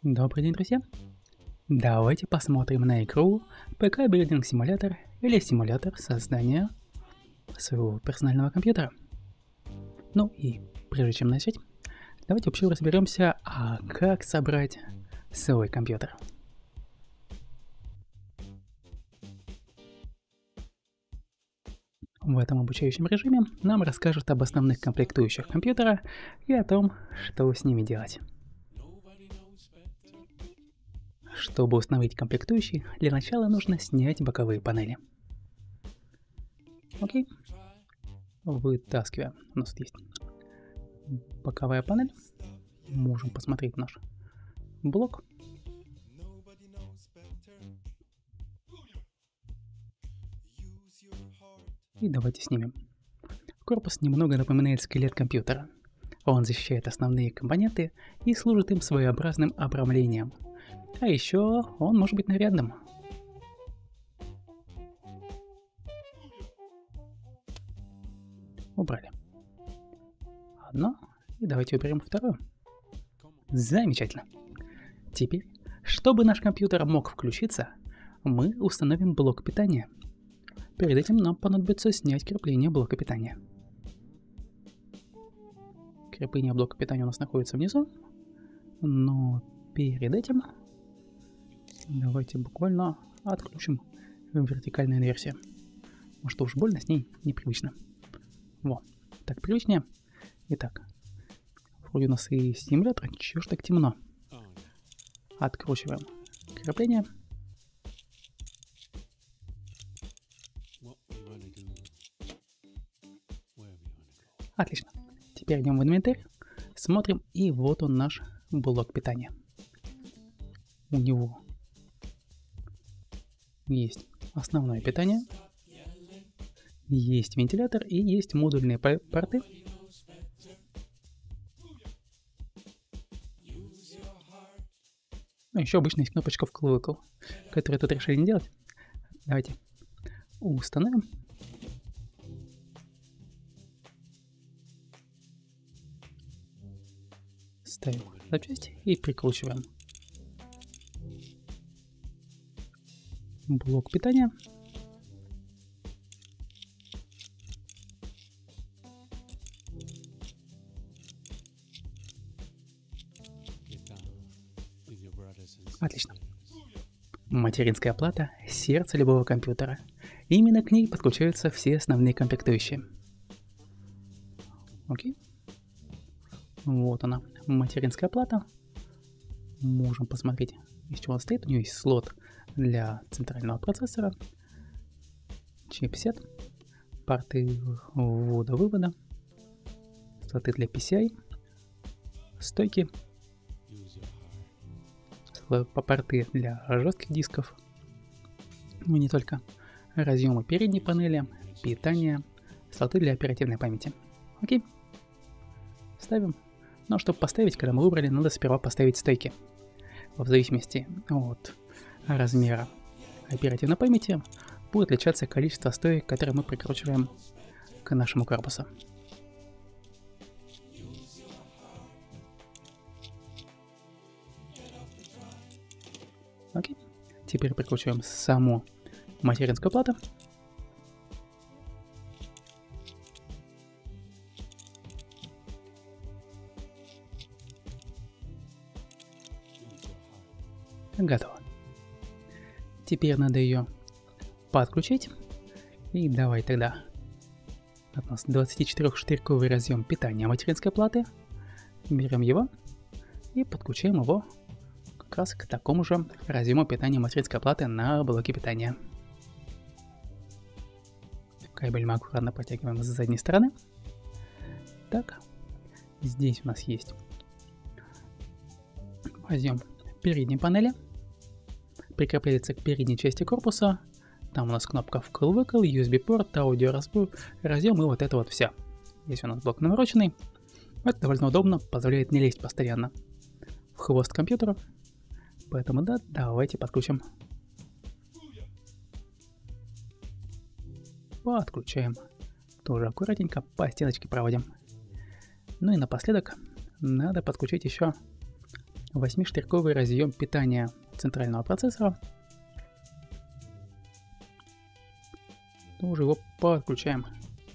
Добрый день, друзья! Давайте посмотрим на игру ПК Билдинг Симулятор или симулятор создания своего персонального компьютера. Ну и прежде чем начать, давайте вообще разберемся, как собрать свой компьютер. В этом обучающем режиме нам расскажут об основных комплектующих компьютера и о том, что с ними делать. Чтобы установить комплектующий, для начала нужно снять боковые панели. Окей. Вытаскиваем. У нас есть боковая панель. Можем посмотреть наш блок. И давайте снимем. Корпус немного напоминает скелет компьютера. Он защищает основные компоненты и служит им своеобразным обрамлением. А еще он может быть нарядным. Убрали. Одно. И давайте уберем второе. Замечательно. Теперь, чтобы наш компьютер мог включиться, мы установим блок питания. Перед этим нам понадобится снять крепление блока питания. Крепление блока питания у нас находится внизу. Но перед этим давайте буквально отключим вертикальную инверсию. Может, уж больно с ней непривычно. Во, так привычнее. Итак, вроде у нас и симулятор, чё ж так темно. Откручиваем крепление. Отлично. Теперь идем в инвентарь, смотрим, и вот он наш блок питания. У него есть основное питание, есть вентилятор и есть модульные порты. Ну, еще обычно есть кнопочка вкл-выкл, которую тут решили не делать. Давайте установим. Ставим запчасти и прикручиваем. Блок питания. Отлично. Материнская плата – сердце любого компьютера. Именно к ней подключаются все основные комплектующие. Окей. Вот она, материнская плата. Можем посмотреть, из чего она стоит. У нее есть слот для центрального процессора, чипсет, порты ввода-вывода, слоты для PCI, стойки, порты для жестких дисков, ну не только, разъемы передней панели, питание, слоты для оперативной памяти. Окей, ставим. Но чтобы поставить, когда мы выбрали, надо сперва поставить стойки. В зависимости от размера оперативной памяти будет отличаться количество стоек, которые мы прикручиваем к нашему корпусу. Окей. Теперь прикручиваем саму материнскую плату. Готово. Теперь надо ее подключить. И давай тогда. У нас 24-штырьковый разъем питания материнской платы. Берем его и подключаем его как раз к такому же разъему питания материнской платы на блоке питания. Кабель мы аккуратно протягиваем с задней стороны. Так, здесь у нас есть разъем передней панели. Прикрепляется к передней части корпуса. Там у нас кнопка вкл-выкл, USB-порт, аудиоразъем и вот это вот все. Здесь у нас блок навороченный. Это довольно удобно, позволяет не лезть постоянно в хвост компьютера. Поэтому да, давайте подключим. Подключаем. Тоже аккуратненько по стеночке проводим. Ну и напоследок надо подключить еще 8-штырьковый разъем питания центрального процессора. Мы уже его подключаем.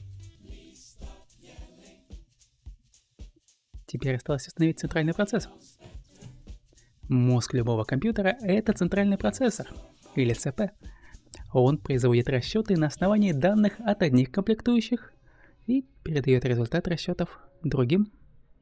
Теперь осталось установить центральный процессор. Мозг любого компьютера – это центральный процессор, или ЦП. Он производит расчеты на основании данных от одних комплектующих и передает результат расчетов другим.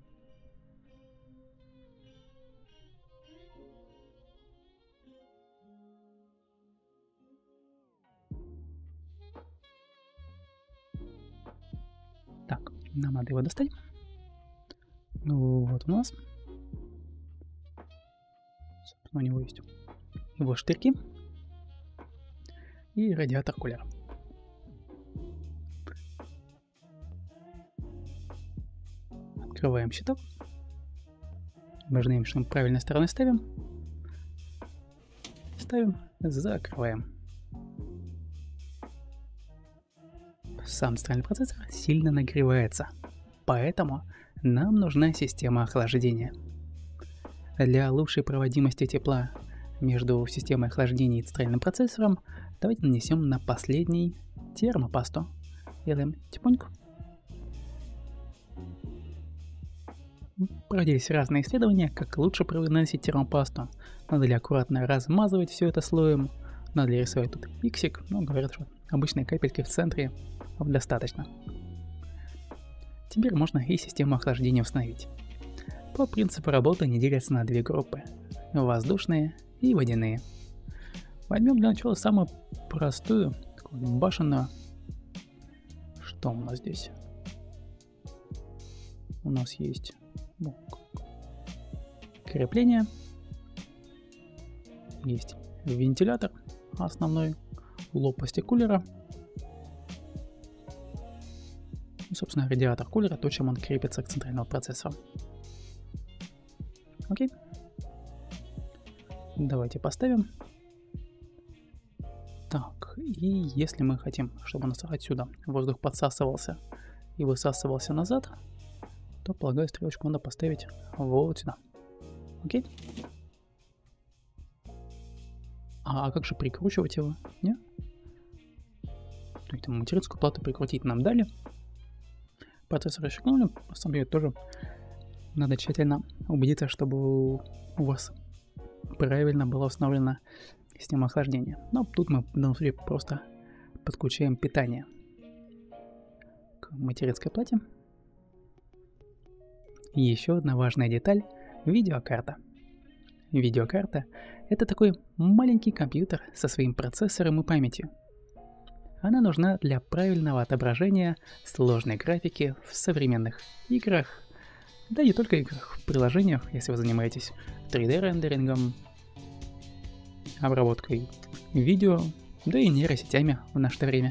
Так, нам надо его достать. Вот у нас. У него есть его штырьки и радиатор кулера. Открываем щиток. Важным, что мы правильной стороной ставим. Ставим, закрываем. Сам центральный процессор сильно нагревается, поэтому нам нужна система охлаждения. Для лучшей проводимости тепла между системой охлаждения и центральным процессором давайте нанесем на последний термопасту. Делаем тихонько. Проводились разные исследования, как лучше наносить термопасту. Надо ли аккуратно размазывать все это слоем, надо ли рисовать тут иксик, но говорят, что обычные капельки в центре достаточно. Теперь можно и систему охлаждения установить. По принципу работы они делятся на две группы – воздушные и водяные. Возьмем для начала самую простую, такую башенную. Что у нас здесь? У нас есть крепление, есть вентилятор основной, лопасти кулера. И, собственно, радиатор кулера, то, чем он крепится к центральному процессору. Окей. Давайте поставим. Так, и если мы хотим, чтобы у нас отсюда воздух подсасывался и высасывался назад, то, полагаю, стрелочку надо поставить вот сюда. Окей. А как же прикручивать его? Не? То есть материнскую плату прикрутить нам дали. Процессор расщепнули. На самом деле тоже надо тщательно убедиться, чтобы у вас правильно была установлена система охлаждения. Но тут мы в данном случае просто подключаем питание к материнской плате. И еще одна важная деталь – видеокарта. Видеокарта – это такой маленький компьютер со своим процессором и памятью. Она нужна для правильного отображения сложной графики в современных играх, да не только играх, в приложениях, если вы занимаетесь 3D-рендерингом, обработкой видео, да и нейросетями в наше время.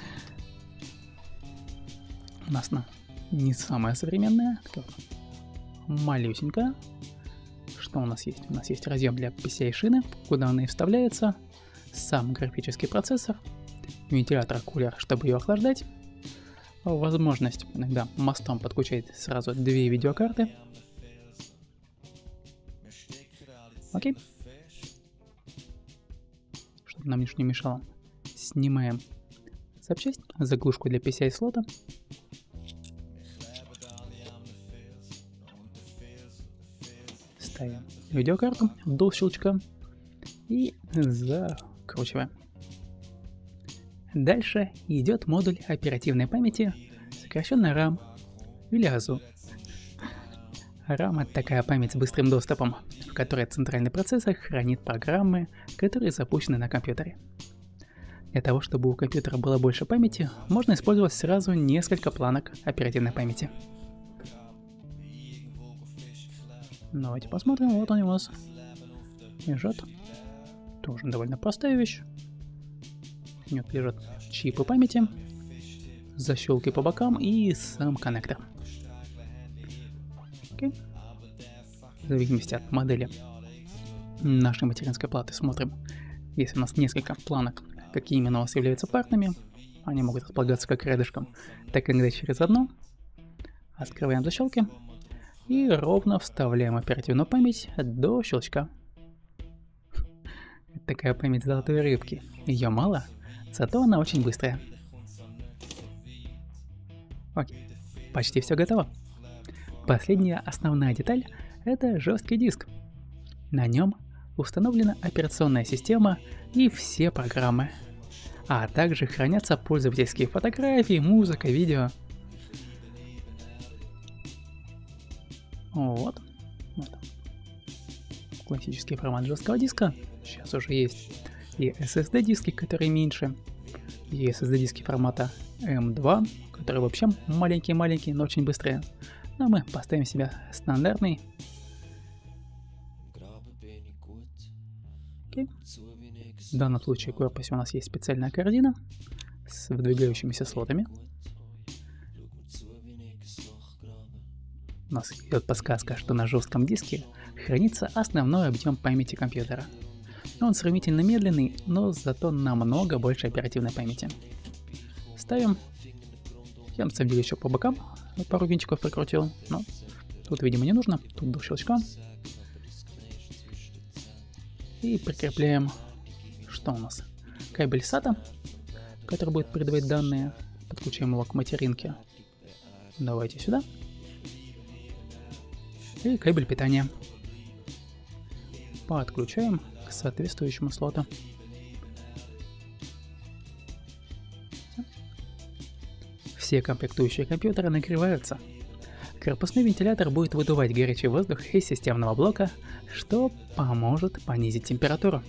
У нас она не самая современная, малюсенькая. Что у нас есть? У нас есть разъем для PCI-шины, куда она и вставляется, сам графический процессор, вентилятор кулер, чтобы ее охлаждать, возможность иногда мостом подключать сразу две видеокарты. Окей. Чтобы нам ничего не мешало, снимаем запчасть, заглушку для PCI слота. Ставим видеокарту до щелчка и закручиваем. Дальше идет модуль оперативной памяти, сокращенно RAM или AZU. RAM — это такая память с быстрым доступом, в которой центральный процессор хранит программы, которые запущены на компьютере. Для того, чтобы у компьютера было больше памяти, можно использовать сразу несколько планок оперативной памяти. Давайте посмотрим, вот они у нас лежат. Тоже довольно простая вещь. Нет, лежат чипы памяти, защелки по бокам и сам коннектор. Окей. В зависимости от модели нашей материнской платы смотрим. Если у нас несколько планок, какие именно у вас являются парными, они могут располагаться как рядышком, так иногда через одну. Открываем защелки. И ровно вставляем оперативную память до щелчка. Это такая память золотой рыбки. Ее мало, зато она очень быстрая. Окей, почти все готово. Последняя основная деталь — это жесткий диск. На нем установлена операционная система и все программы, а также хранятся пользовательские фотографии, музыка, видео. Вот. Классический формат жесткого диска. Сейчас уже есть и SSD-диски, которые меньше, и SSD-диски формата M2, которые вообще маленькие-маленькие, но очень быстрые. Но мы поставим себе стандартный. Окей. В данном случае в корпусе у нас есть специальная корзина с выдвигающимися слотами. У нас идет подсказка, что на жестком диске хранится основной объем памяти компьютера. Он сравнительно медленный, но зато намного больше оперативной памяти. Ставим. Я на самом деле еще по бокам пару винчиков прикрутил, но тут, видимо, не нужно. Тут до щелчка. И прикрепляем, что у нас? Кабель SATA, который будет передавать данные. Подключаем его к материнке. Давайте сюда. И кабель питания. Подключаем к соответствующему слоту. Все комплектующие компьютеры нагреваются. Корпусный вентилятор будет выдувать горячий воздух из системного блока, что поможет понизить температуру.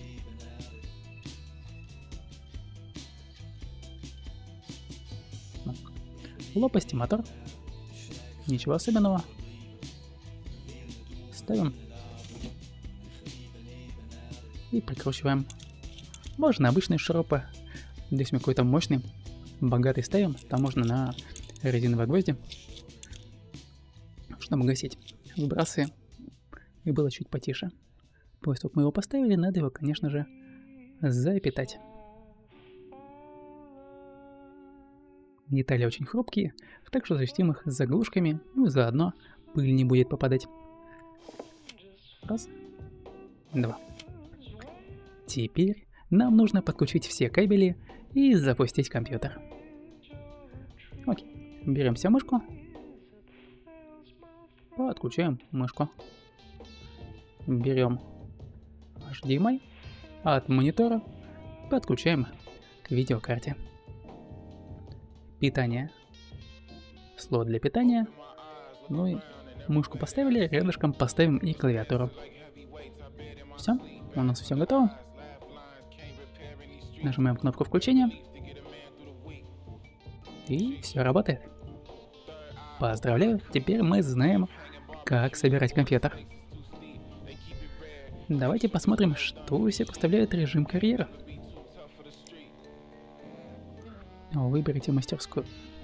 Лопасти, мотор. Ничего особенного. Ставим. И прикручиваем. Можно обычные шурупы. Здесь мы какой-то мощный, богатый ставим. Там можно на резиновые гвозди, чтобы гасить вибрации и было чуть потише. После того, как мы его поставили, надо его, конечно же, запитать. Детали очень хрупкие, так что защитим их заглушками, ну и заодно пыль не будет попадать. Раз, два. Теперь нам нужно подключить все кабели и запустить компьютер. Окей, берем себе мышку. Подключаем мышку. Берем HDMI от монитора, подключаем к видеокарте. Питание. Слот для питания. Ну и мышку поставили, рядышком поставим и клавиатуру. Все, у нас все готово. Нажимаем кнопку включения. И все работает. Поздравляю, теперь мы знаем, как собирать компьютер. Давайте посмотрим, что из себя представляет режим карьеры. Выберите мастерскую.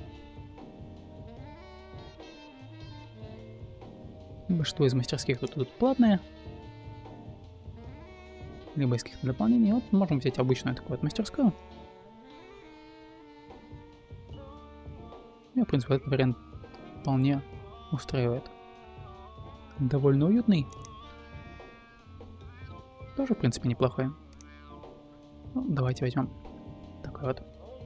Что из мастерских тут идут платные, либо из каких-то дополнений. Вот можем взять обычную такую вот мастерскую. Меня, в принципе, этот вариант вполне устраивает. Довольно уютный. Тоже, в принципе, неплохой. Ну, давайте возьмем такой вот.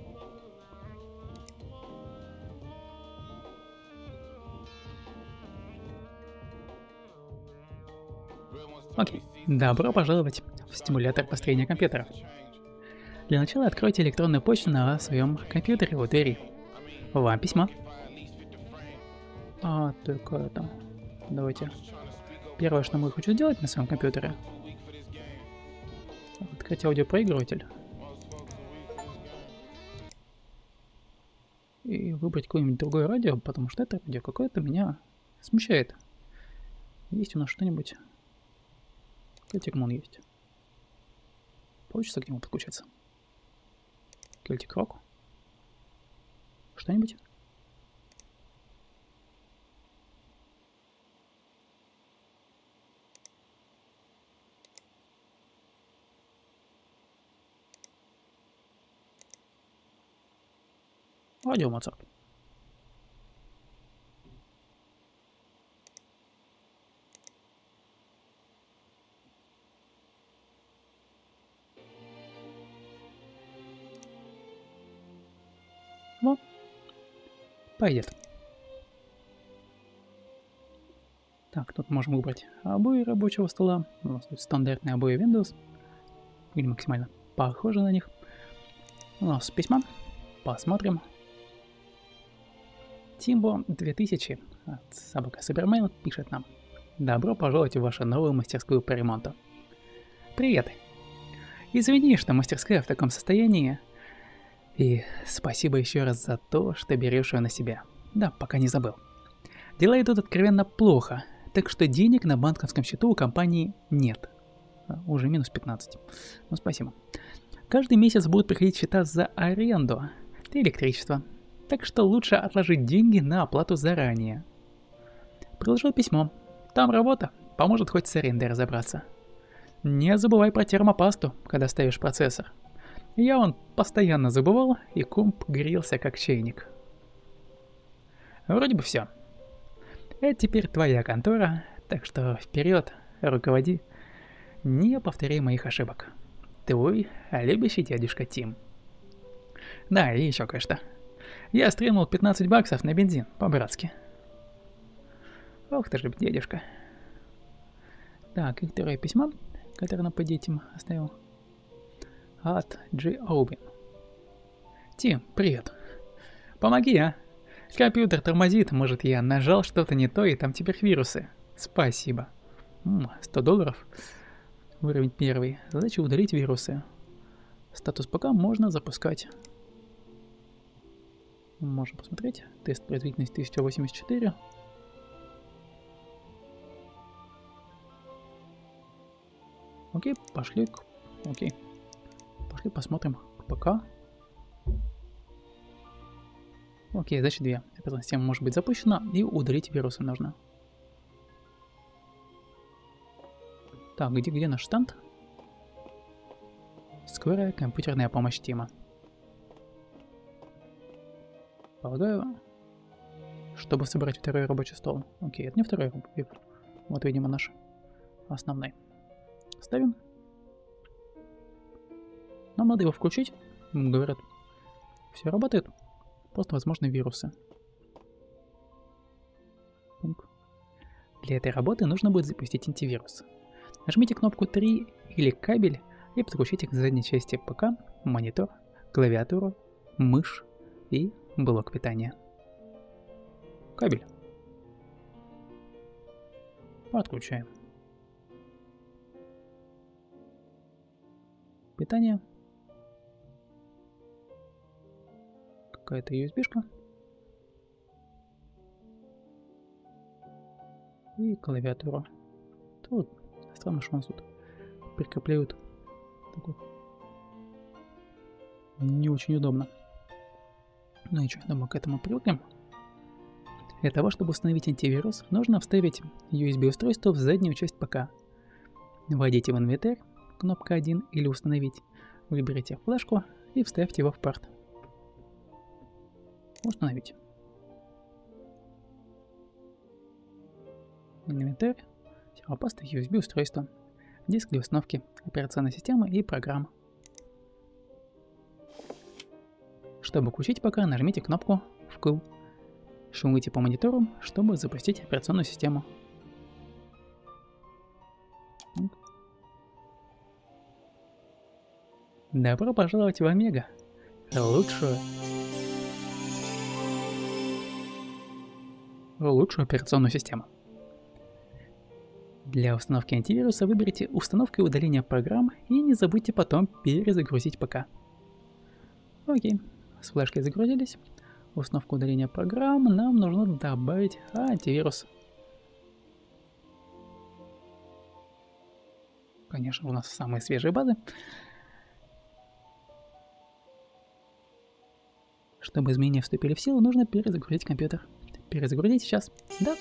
Окей, добро пожаловать в стимулятор построения компьютера. Для начала откройте электронную почту на своем компьютере у двери. Вам письмо. Только это. Давайте. Первое, что мы хочу сделать на своем компьютере. Открыть аудиопроигрыватель. И выбрать какое-нибудь другое радио, потому что это радио какое-то меня смущает. Есть у нас что-нибудь? Celtic Moon есть. Получится к нему подключаться? Celtic Rock? Что-нибудь? Радио Моцарт. Вот. Пойдет. Так, тут можем выбрать обои рабочего стола. У нас тут стандартные обои Windows. Или максимально похожи на них. У нас письма. Посмотрим. Тимбо 2000 от собака Сабермейл пишет нам: добро пожаловать в вашу новую мастерскую по ремонту. Привет. Извини, что мастерская в таком состоянии. И спасибо еще раз за то, что берешь ее на себя. Да, пока не забыл. Дела идут откровенно плохо, так что денег на банковском счету у компании нет. Уже минус 15. Ну, спасибо. Каждый месяц будут приходить счета за аренду и электричество. Так что лучше отложить деньги на оплату заранее. Приложил письмо. Там работа. Поможет хоть с арендой разобраться. Не забывай про термопасту, когда ставишь процессор. Я он постоянно забывал, и комп грелся как чайник. Вроде бы все. Это теперь твоя контора, так что вперед, руководи. Не повторяй моих ошибок. Твой любящий дядюшка Тим. Да, и еще кое-что. Я стрельнул 15 баксов на бензин, по-братски. Ох ты ж, дядюшка. Так, и второе письмо, которое нам по детям оставил. От Джи Оубин. Тим, привет. Помоги, а? Компьютер тормозит, может я нажал что-то не то, и там теперь вирусы. Спасибо. $100. Уровень 1. Задача удалить вирусы. Статус ПК можно запускать. Можем посмотреть. Тест производительности 1084. Окей, пошли. Окей. Пошли посмотрим ПК. Окей, задача 2. Операционная система может быть запущена, и удалить вирусы нужно. Так, где наш штанд? Скорая компьютерная помощь Тима. Полагаю, чтобы собрать второй рабочий стол. Окей, это не второй. Вот, видимо, наш основной. Ставим. Нам надо его включить. Говорят, все работает. Просто возможны вирусы. Для этой работы нужно будет запустить антивирус. Нажмите кнопку 3 или кабель и подключите к задней части ПК монитор, клавиатуру, мышь и блок питания. Кабель. Подключаем. Питание. Какая-то USB-шка. И клавиатура. Тут странно, что у нас тут прикрепляют. Такой. Не очень удобно. Ну ничего, думаю, к этому привыкнем. Для того, чтобы установить антивирус, нужно вставить USB-устройство в заднюю часть ПК. Войдите в инвентарь, кнопка 1 или установить. Выберите флешку и вставьте его в порт. Установить. Инвентарь, термопаста, USB-устройство, диск для установки операционной системы и программ. Чтобы включить ПК, нажмите кнопку «Вкл». Шумите по монитору, чтобы запустить операционную систему. Добро пожаловать в Омега, лучшую операционную систему. Для установки антивируса выберите «Установка и удаление программ» и не забудьте потом перезагрузить ПК. Окей, с флешкой загрузились. Установка удаления программ, нам нужно добавить антивирус. Конечно, у нас самые свежие базы. Чтобы изменения вступили в силу, нужно перезагрузить компьютер. Перезагрузить сейчас. Да.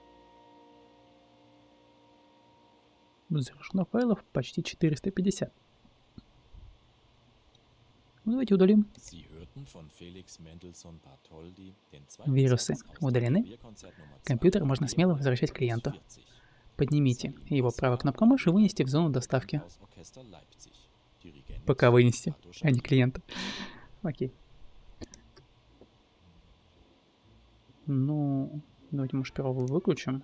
Завершено файлов почти 450. Ну, давайте удалим. Вирусы удалены. Компьютер можно смело возвращать клиенту. Поднимите его правой кнопкой мыши и вынести в зону доставки. Пока вынести, а не клиента. Окей. Ну, давайте, может, первого выключим.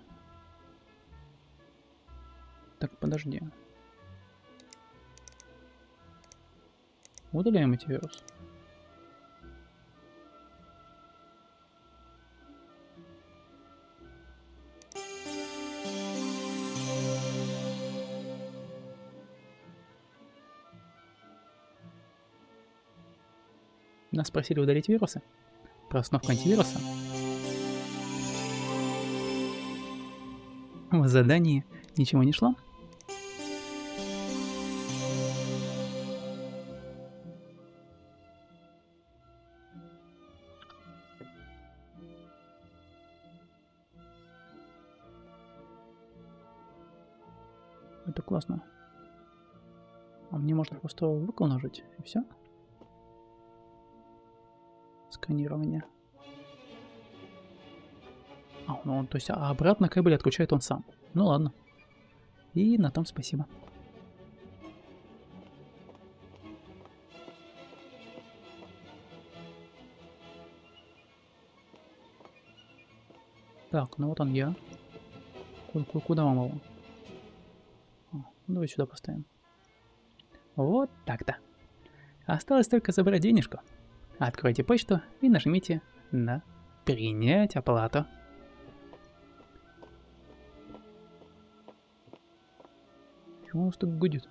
Так, подожди. Удаляем эти вирусы. Нас просили удалить вирусы. Про установку антивируса. В задании ничего не шло. Это классно. А мне можно просто выкл нажать, и все. Сканирование. Ну, то есть обратно кабель отключает он сам. Ну ладно. И на том спасибо. Так, ну вот он я. Куда вам его? Ну, давай сюда поставим. Вот так-то. Осталось только забрать денежку. Откройте почту и нажмите на «Принять оплату». Чего у нас так гудит?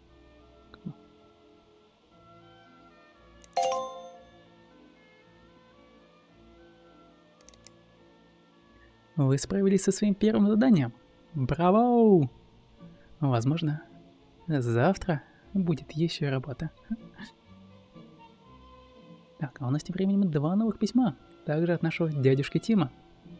Вы справились со своим первым заданием. Браво! Возможно, завтра будет еще работа. Так, а у нас тем временем 2 новых письма. Также от нашего дядюшки Тима.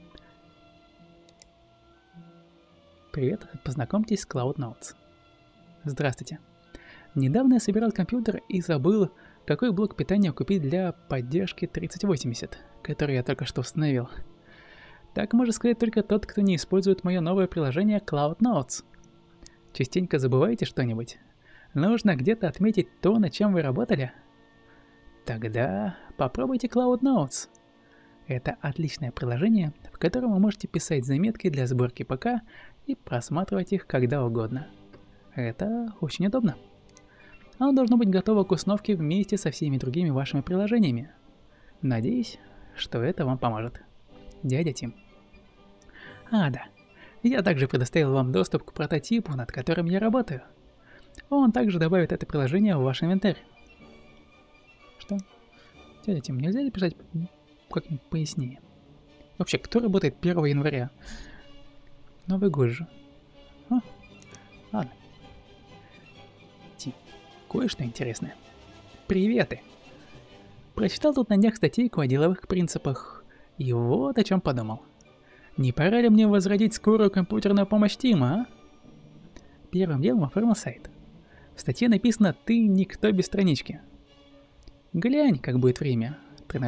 Привет, познакомьтесь с Cloud Notes. Здравствуйте. Недавно я собирал компьютер и забыл, какой блок питания купить для поддержки 3080, который я только что установил. Так может сказать только тот, кто не использует мое новое приложение Cloud Notes. Частенько забываете что-нибудь? Нужно где-то отметить то, над чем вы работали? Тогда попробуйте Cloud Notes. Это отличное приложение, в котором вы можете писать заметки для сборки ПК и просматривать их когда угодно. Это очень удобно. Оно должно быть готово к установке вместе со всеми другими вашими приложениями. Надеюсь, что это вам поможет. Дядя Тим. А, да. Я также предоставил вам доступ к прототипу, над которым я работаю. Он также добавит это приложение в ваш инвентарь. Что? Дядя Тим, нельзя написать как-нибудь пояснее? Вообще, кто работает 1 января? Новый год же. А? Ладно. Тим, кое-что интересное. Приветы! Прочитал тут на днях статейку о деловых принципах. И вот о чем подумал. Не пора ли мне возродить скорую компьютерную помощь Тима, а? Первым делом оформил сайт. В статье написано «Ты никто без странички». Глянь, как будет время.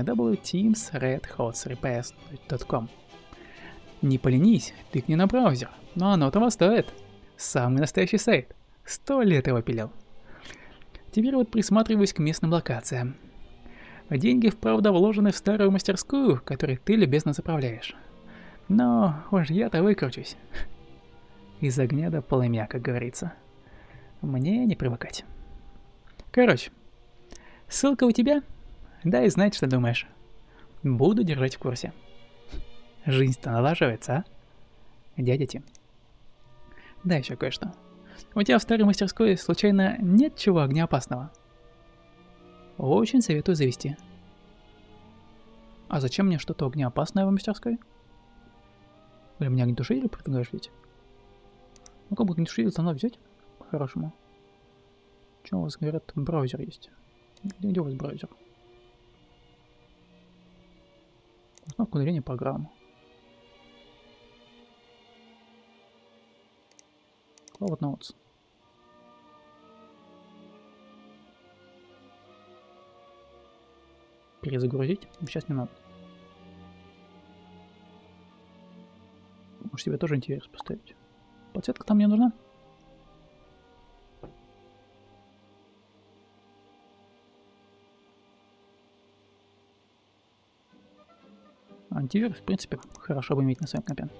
www.teamsredhotsrepairs.com. Не поленись, тыкни на браузер, но оно того стоит. Самый настоящий сайт. 100 лет его пилил. Теперь вот присматриваюсь к местным локациям. Деньги, вправду, вложены в старую мастерскую, которой ты любезно заправляешь. Но уж я-то выкручусь. Из огня до полымя, как говорится. Мне не привыкать. Короче, ссылка у тебя? Дай знать, что думаешь. Буду держать в курсе. Жизнь-то налаживается, а? Дядя Тим. Да, еще кое-что. У тебя в старой мастерской случайно нет чего огнеопасного? Очень советую завести. А зачем мне что-то огнеопасное в мастерской? Или мне огнетушитель предлагаешь ведь? Ну как бы огнетушитель со мной взять? По-хорошему. Че у вас, говорят, браузер есть? Где у вас браузер? Установка удаления программы. Cloud Notes. перезагрузить. Сейчас не надо. Может себе тоже антивирус поставить. Подсветка там мне нужна? Антивирус, в принципе, хорошо бы иметь на своем компе.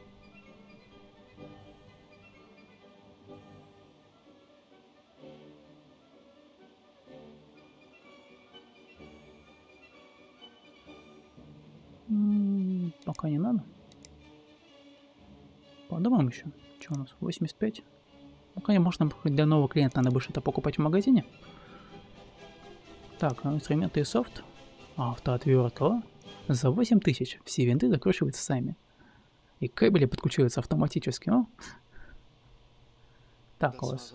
Пока не надо. Подумаем еще. Что у нас? 85. Ну, конечно, для нового клиента надо будет это покупать в магазине. Так, инструменты и софт. Автоотвертка. За 8000 все винты закручиваются сами. И кабели подключаются автоматически. О. Так, у вас.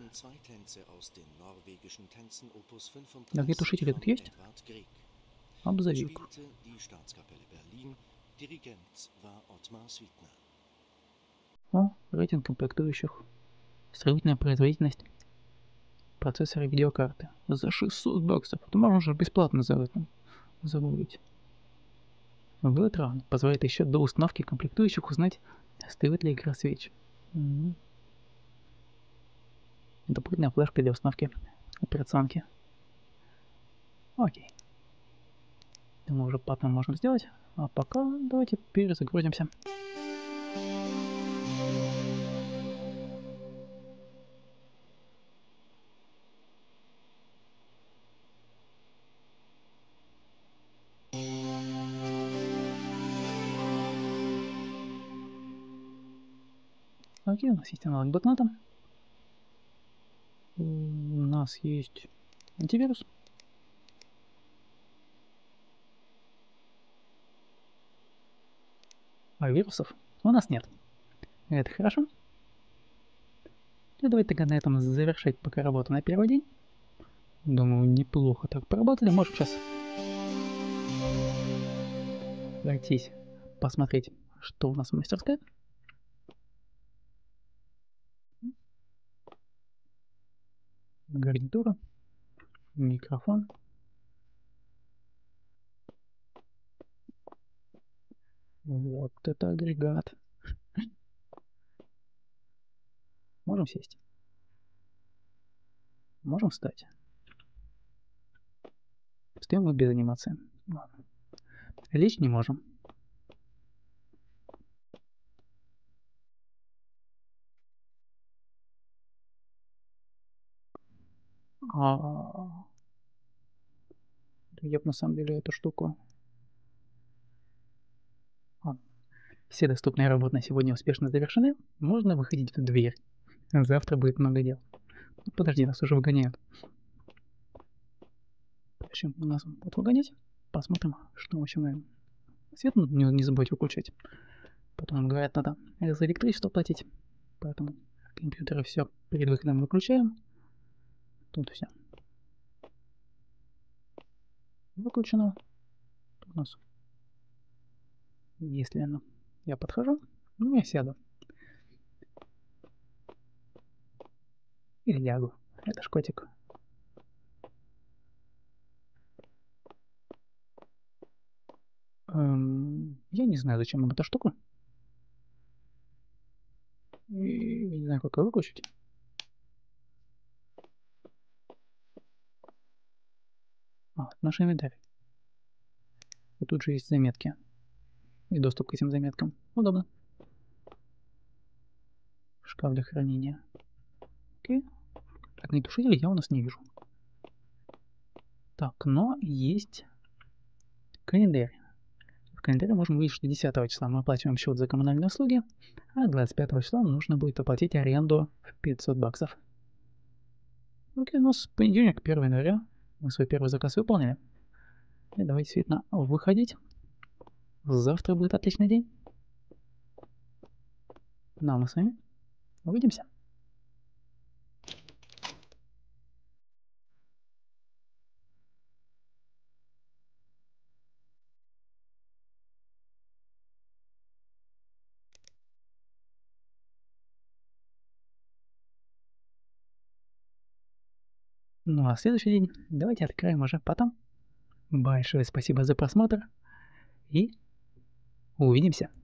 Огнетушители тут есть? Обзовик. О, рейтинг комплектующих. Сравнительная производительность процессора и видеокарты. За 600 баксов. Это можно же бесплатно за это загуглить. Вывод равен. Позволяет еще до установки комплектующих узнать, стоит ли игра свеч. Дополнительная флешка для установки операционки. Окей. Думаю, уже потом можем сделать. А пока давайте перезагрузимся. Окей, у нас есть аналог ботната. У нас есть антивирус. А вирусов у нас нет. Это хорошо. И давайте тогда на этом завершать пока работу на первый день. Думаю, неплохо так поработали. Можем сейчас пройтись, посмотреть, что у нас в мастерской. Гарнитура, микрофон. Вот это агрегат. Можем сесть? Можем встать? Встаем мы без анимации. Ладно. Лечь не можем. Я бы на самом деле эту штуку... Все доступные работы на сегодня успешно завершены. Можно выходить в дверь. Завтра будет много дел. Подожди, нас уже выгоняют. Зачем нас будут выгонять? Посмотрим, что вообще мы... Свет не забудь выключать. Потом говорят, надо за электричество платить. Поэтому компьютеры все перед выходом выключаем. Тут все выключено. Тут у нас, если я подхожу, ну я сяду. Или лягу. Это ж котик. Я не знаю, зачем нам эта штука. И не знаю, как ее выключить. Наш инвентарь. И тут же есть заметки. И доступ к этим заметкам. Удобно. Шкаф для хранения. Окей. Огнетушителей я у нас не вижу. Так, но есть календарь. В календаре можем увидеть, что 10 числа мы оплачиваем счет за коммунальные услуги, а 25 числа нужно будет оплатить аренду в 500 баксов. Окей, у нас понедельник, 1 января. Мы свой первый заказ выполнили. И давайте действительно выходить. Завтра будет отличный день. Ну а мы с вами увидимся. Ну а следующий день давайте откроем уже потом. Большое спасибо за просмотр и увидимся.